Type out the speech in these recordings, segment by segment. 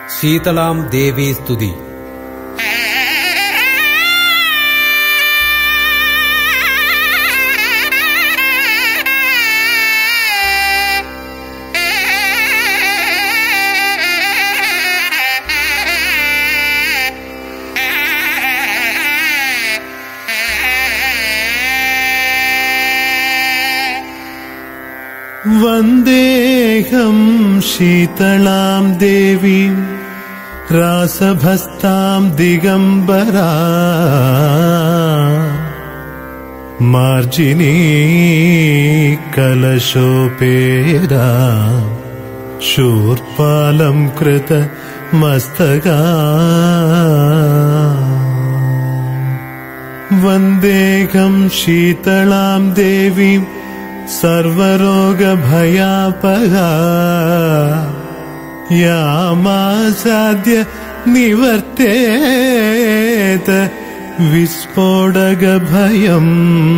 शीतलां देवी स्तुति। वन्देऽहं शीतलां देवीं रासभस्तां दिगम्बरा मार्जिनी कलशोपेदा शूर्पालं कृत मस्तका। वन्देऽहं शीतलां देवीं सर्वरोगभयापहा यामासाद्य निवर्तेत विस्फोटगभयं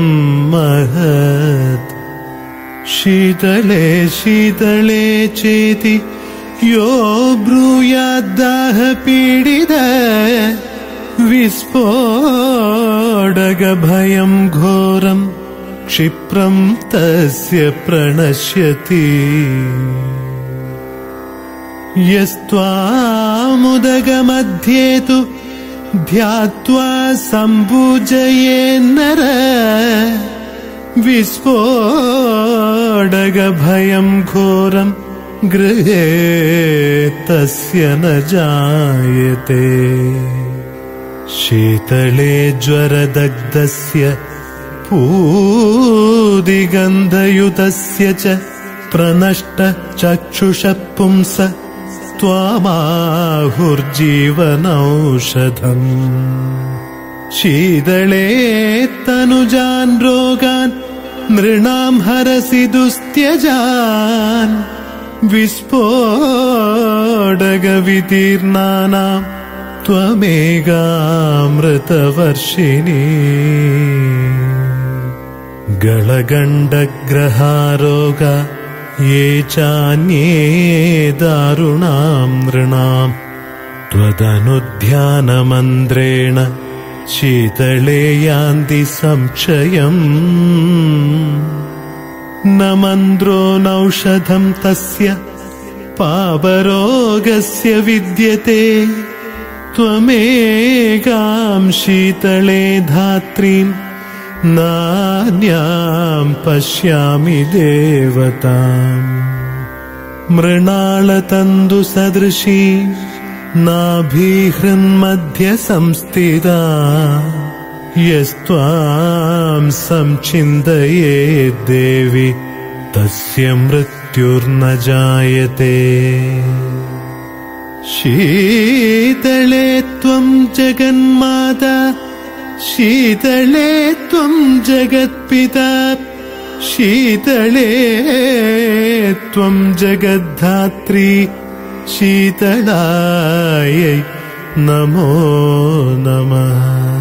महत्। शीतले शीतले चेति यो ब्रूयाद्दाहपीडित विस्फोटगभयं घोरम् क्षिप्रं तस्य प्रणश्यति। यस्त्वामुदगमध्ये तु ध्यात्वा सम्पूजयेन्नर विस्फोटगभयं घोरं गृहे तस्य न जायते। शीतले ज्वरदग्धस्य पूदिगन्धयुतस्य च प्रनष्ट चक्षुषपुंस त्वामाहुर्जीवनौषधम्। शीतले तनुजान् रोगान् नृणां हरसि दुस्त्यजान् विस्फोटगवितीर्णानां त्वमेकामृतवर्षिणी। गलगण्डग्रहारोगा ये चान्ये दारुणां नृणां त्वदनुध्यानमन्त्रेण शीतले यान्ति संक्षयम्। न मन्त्रो नौषधं तस्य पापरोगस्य विद्यते। त्वमेकां शीतले धात्रीं नान्यां पश्यामि देवताम्। मृणालतन्दुसदृशी नाभिहृन्मध्ये संस्थिता यस्त्वां संचिन्तये देवि तस्य मृत्युर्न जायते। शीतले त्वं जगन्माता शीतले त्वं जगत्पिता शीतले त्वं जगद्धात्री शीतलायै नमो नमः।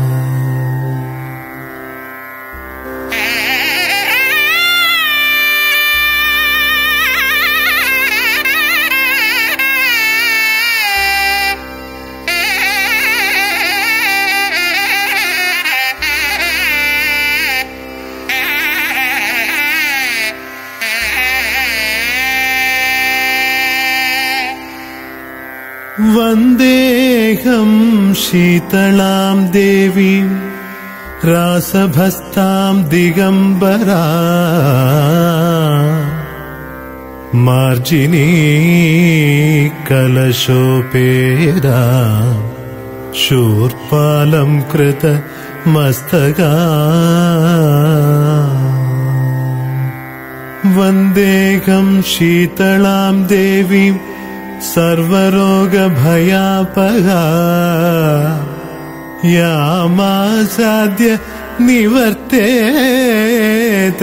वन्देऽहं शीतलां देवीं रासभस्तां दिगम्बरा मार्जिनी कलशोपेदा शूर्पालं कृत मस्तका। वन्देऽहं शीतलां देवीं सर्वरोगभयापहा यामासाद्य निवर्तेत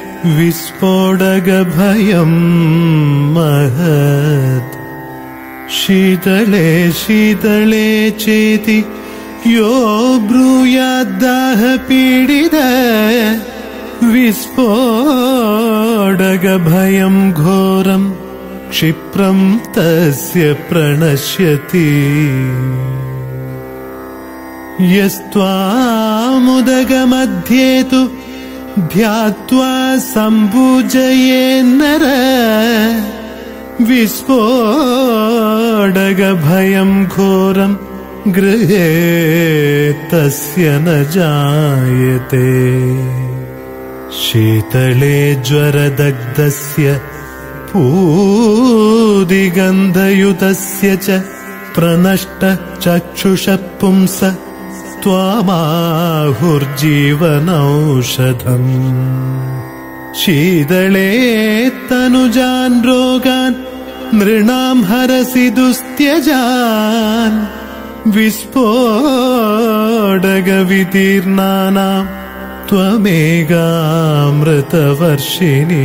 विस्फोटगभयं महत्। शीतले शीतले चेति यो ब्रूयाद्दाहपीडित विस्फोटगभयं घोरम् क्षिप्रं तस्य प्रणश्यति यस्त्वामुदगमध्ये तु ध्यात्वा सम्भुजयेन्नर विस्फोटगभयं घोरं गृहे तस्य न जायते शीतले ज्वरदग्धस्य पूदिगन्धयुतस्य च प्रनष्टचक्षुषः पुंस त्वामाहुर्जीवनौषधम् शीतले तनुजान् रोगान् नृणां हरसि दुस्त्यजान् विस्फोटगवितीर्णानां त्वमेकामृतवर्षिणी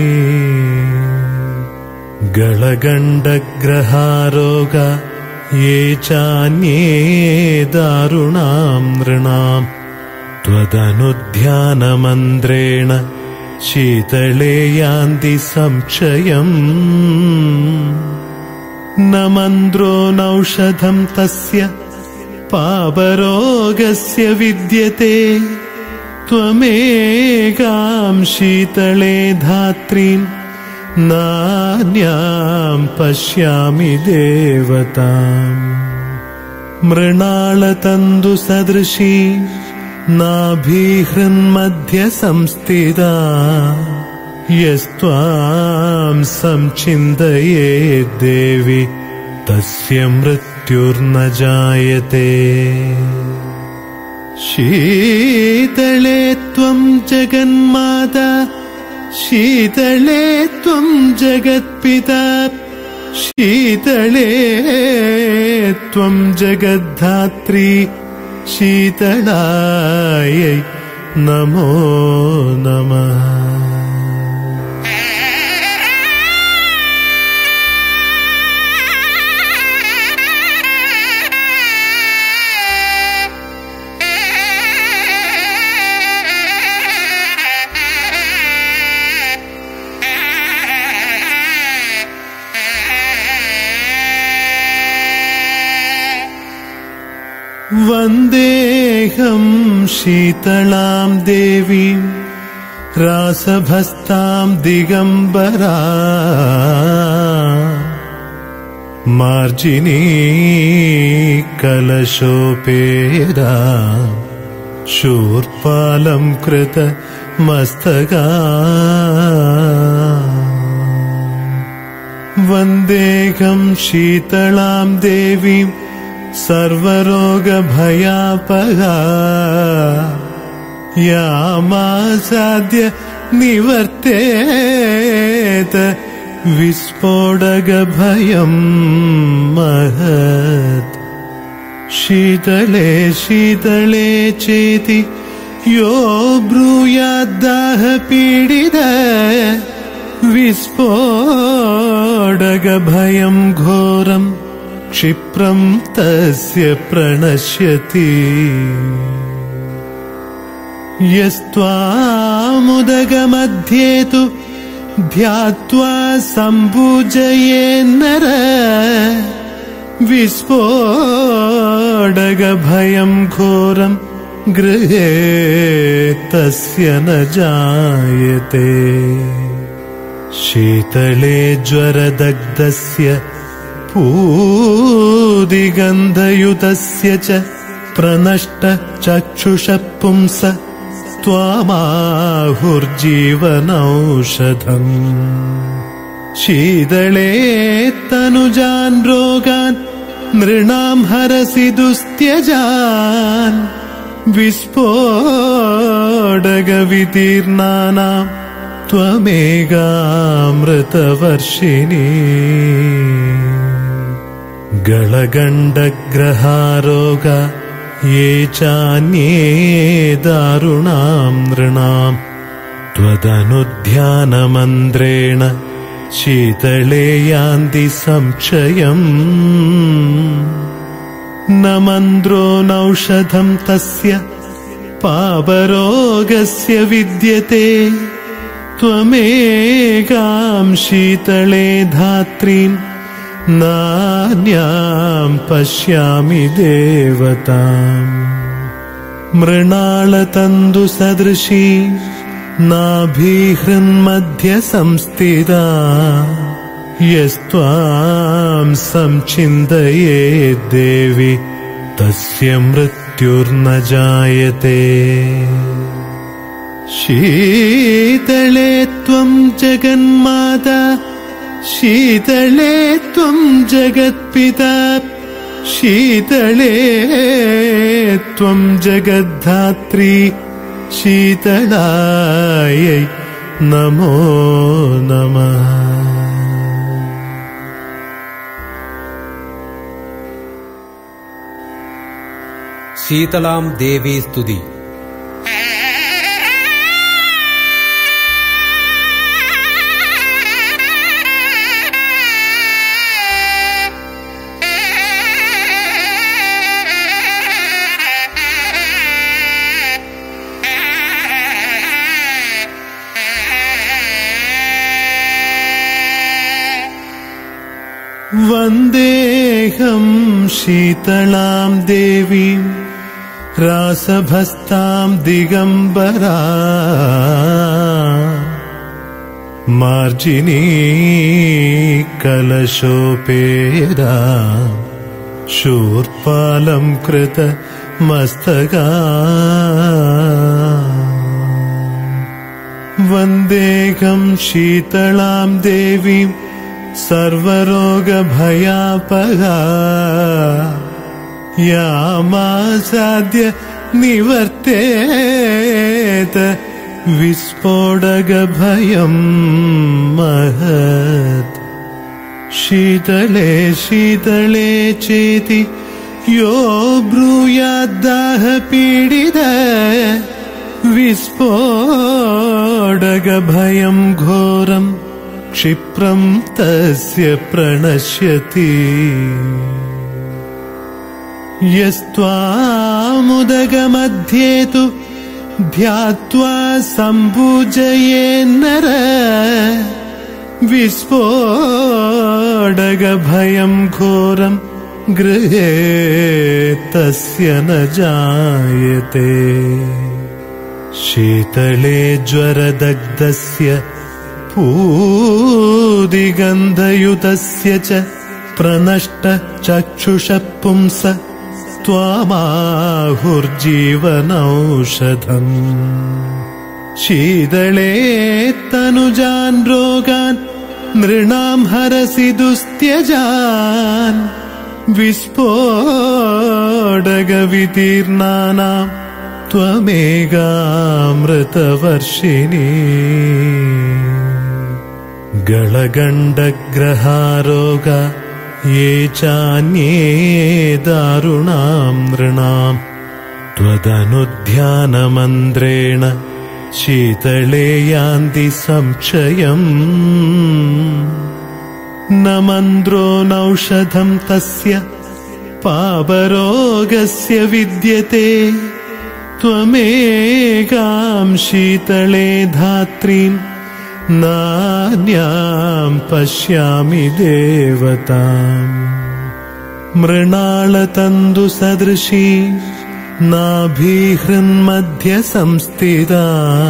गलगण्डग्रहारोगा ये चान्ये दारुणां नृणां त्वदनुध्यानमन्त्रेण शीतले यान्ति संक्षयम् न मन्द्रो नौषधं तस्य पापरोगस्य विद्यते त्वमेकां शीतले धात्रीं नान्यां पश्यामि देवताम् मृणालतन्दुसदृशी नाभिहृन्मध्ये संस्थिता यस्त्वां संचिन्तये देवि तस्य मृत्युर्न जायते शीतले त्वं जगन्माता शीतले त्वं जगत्पिता शीतले त्वं जगद्धात्री शीतलायै नमो नमः वन्देऽहं शीतलां देवीं रासभस्तां दिगम्बरा मार्जिनी कलशोपेरा शूर्पालं कृतमस्तका वन्देऽहं शीतलां देवीं सर्वरोगभयापहा यामासाद्य निवर्तेत विस्फोटगभयं महत् शीतले शीतले चेति यो ब्रूयाद्दाहपीडित विस्फोटगभयं घोरम् क्षिप्रं तस्य प्रणश्यति यस्त्वामुदगमध्ये तु ध्यात्वा सम्भुजयेन्नर विस्फोटगभयं घोरं गृहे तस्य न जायते शीतले ज्वरदग्धस्य पूदिगन्धयुतस्य च प्रनष्टचक्षुषः पुंस त्वामाहुर्जीवनौषधम् शीतले तनुजान् रोगान् नृणां हरसि दुस्त्यजान् विस्फोटगवितीर्णानां त्वमेकामृतवर्षिणी गलगण्डग्रहारोगा ये चान्ये दारुणां नृणां त्वदनुध्यानमन्त्रेण शीतले यान्ति संक्षयम् न मन्द्रो नौषधं तस्य पापरोगस्य विद्यते त्वमेकां शीतले धात्रीं नान्यां पश्यामि देवताम् मृणालतन्दुसदृशी नाभिहृन्मध्ये संस्थिता यस्त्वां संचिन्तयेत् देवि तस्य मृत्युर्न जायते शीतले त्वं जगन्माता शीतले त्वं जगत्पिता शीतले त्वं जगद्धात्री शीतलायै नमो नमः। शीतलां देवी स्तुति। वन्देऽहं शीतलां देवीं रासभस्तां दिगम्बरा मार्जिनी कलशोपेदा शूर्पालं कृत मस्तका वन्देऽहं शीतलां देवीं सर्वरोगभयापहा यामासाद्य निवर्तेत विस्फोटगभयं महत् शीतले शीतले चेति यो ब्रूयाद्दाहपीडित विस्फोटगभयं घोरम् क्षिप्रं तस्य प्रणश्यति यस्त्वामुदगमध्ये तु ध्यात्वा सम्पूजयेन्नर विस्फोटगभयं घोरं गृहे तस्य न जायते शीतले ज्वरदग्धस्य पूदिगन्धयुतस्य च प्रनष्टचक्षुषः पुंस त्वामाहुर्जीवनौषधम् शीतले तनुजान् रोगान् नृणां हरसि दुस्त्यजान् विस्फोटगवितीर्णानां त्वमेकामृतवर्षिणी गलगण्डग्रहारोगा ये चान्ये दारुणां नृणां त्वदनुध्यानमन्त्रेण शीतले यान्ति संक्षयम् न मन्त्रो नौषधं तस्य पापरोगस्य विद्यते त्वमेकां शीतले धात्रीं नान्यां पश्यामि देवताम् मृणालतन्दुसदृशी नाभिहृन्मध्ये संस्थिता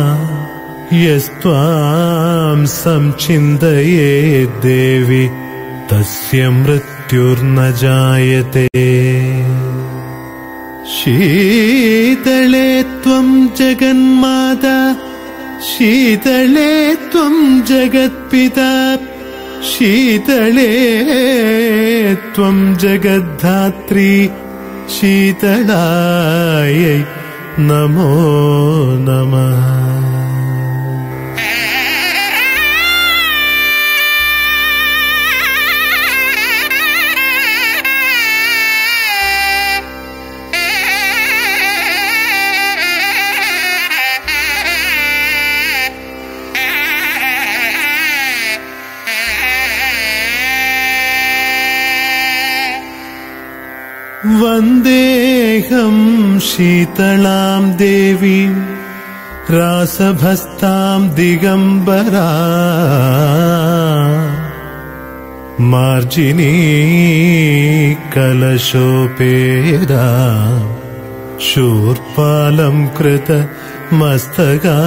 यस्त्वां संचिन्तयेत् देवि तस्य मृत्युर्न जायते शीतले त्वं जगन्माता शीतले त्वं जगत्पिता शीतले त्वं जगद्धात्री शीतलायै नमो नमः। वन्देऽहं शीतलां देवीं रासभस्तां दिगम्बरा मार्जिनी कलशोपेदा शूर्पालं कृत मस्तका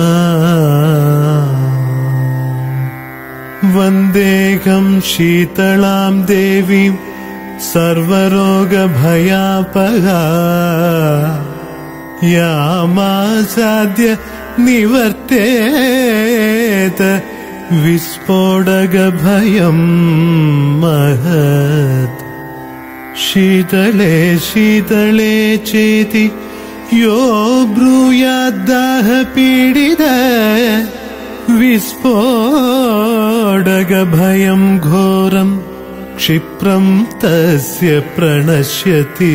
वन्देऽहं शीतलां देवीं सर्वरोगभयापहा यामासाद्य निवर्तेत विस्फोटगभयं महत् शीतले शीतले चेति यो ब्रूयाद्दाहपीडित विस्फोटगभयं घोरं क्षिप्रं तस्य प्रणश्यति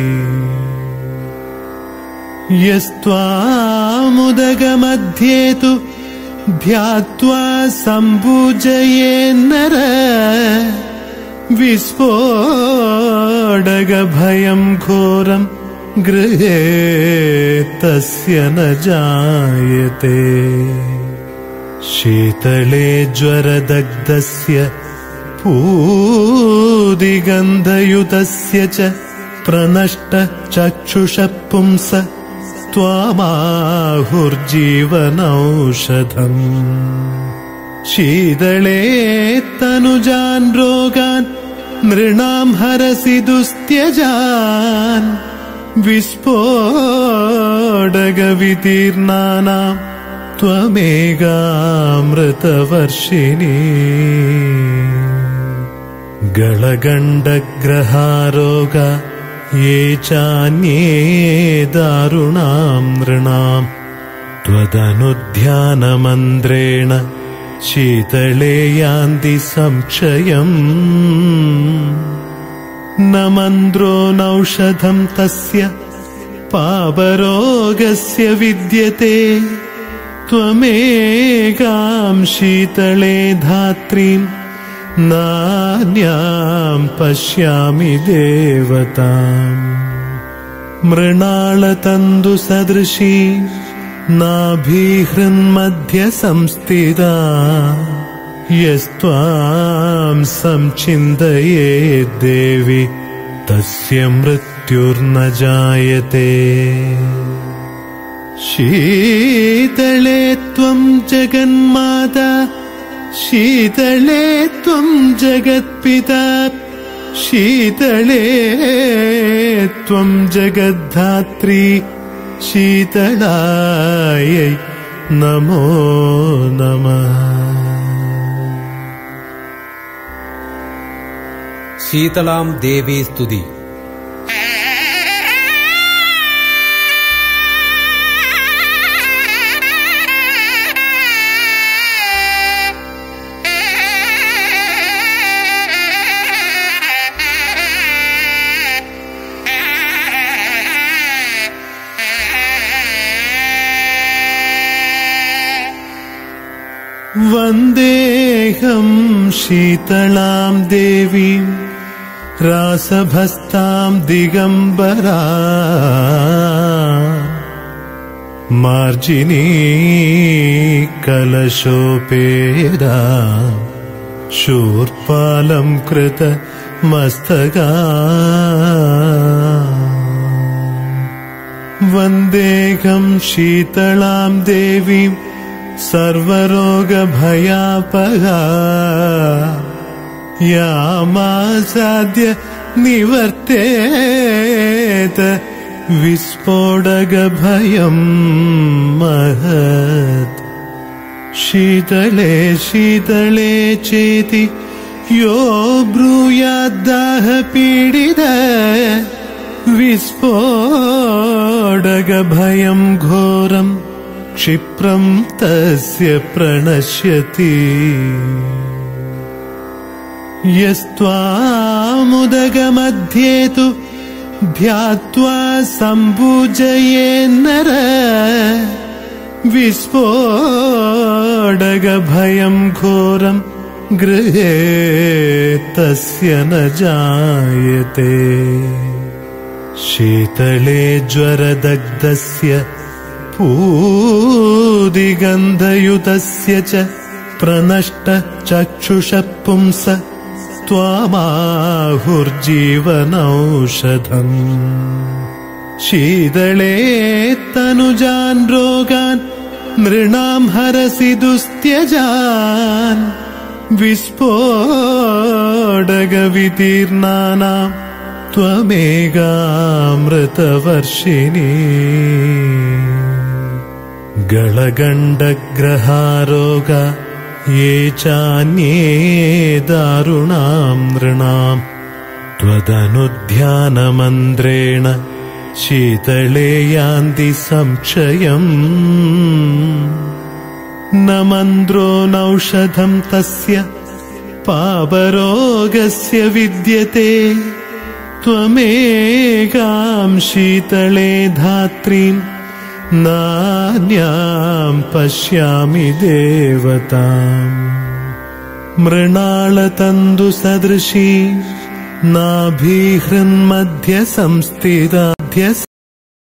यस्त्वामुदगमध्ये तु ध्यात्वा सम्पूजयेन्नर विस्फोटगभयं घोरं गृहे तस्य न जायते शीतले ज्वरदग्धस्य पूदिगन्धयुतस्य च प्रनष्टचक्षुषः पुंस त्वामाहुर्जीवनौषधम् शीतले तनुजान् रोगान् नृणां हरसि दुस्त्यजान् विस्फोटगवितीर्णानां त्वमेकामृतवर्षिणी गलगण्डग्रहारोगा ये चान्ये दारुणां नृणां त्वदनुध्यानमन्त्रेण शीतले यान्ति संक्षयम् न मन्त्रो नौषधं तस्य पापरोगस्य विद्यते त्वमेकां शीतले धात्रीं नान्यां पश्यामि देवताम् मृणालतन्दुसदृशी नाभिहृन्मध्ये संस्थिता यस्त्वां संचिन्तयेत् देवि तस्य मृत्युर्न जायते शीतले त्वं जगन्माता शीतले त्वं जगत्पिता शीतले त्वं जगद्धात्री शीतलायै नमो नमः। शीतलां देवी स्तुति। वन्देऽहं शीतलां देवीं रासभस्तां दिगम्बरा मार्जिनी कलशोपेदा शूर्पालं कृत मस्तका वन्देऽहं शीतलां देवीं सर्वरोगभयापहा यामासाद्य निवर्तेत विस्फोटगभयं महत् शीतले शीतले चेति यो ब्रूयाद्दाहपीडित विस्फोटगभयं घोरं क्षिप्रं तस्य प्रणश्यति यस्त्वामुदगमध्ये तु ध्यात्वा सम्पूजयेन्नर विस्फोटगभयं घोरं गृहे तस्य न जायते शीतले ज्वरदग्धस्य पूदिगन्धयुतस्य च प्रनष्ट चक्षुषः पुंस त्वामाहुर्जीवनौषधम् शीतले तनुजान् रोगान् नृणाम् हरसि दुस्त्यजान् विस्फोटगवितीर्णानाम् त्वमेकामृतवर्षिणी गलगण्डग्रहारोगा ये चान्ये दारुणाम् नृणाम् त्वदनुध्यानमन्त्रेण शीतले यान्ति संक्षयम् न मन्द्रो नौषधम् तस्य पापरोगस्य विद्यते त्वमेकाम् शीतले धात्रीम् नान्याम् पश्यामि देवताम् मृणालतन्दुसदृशी नाभिहृन्मध्ये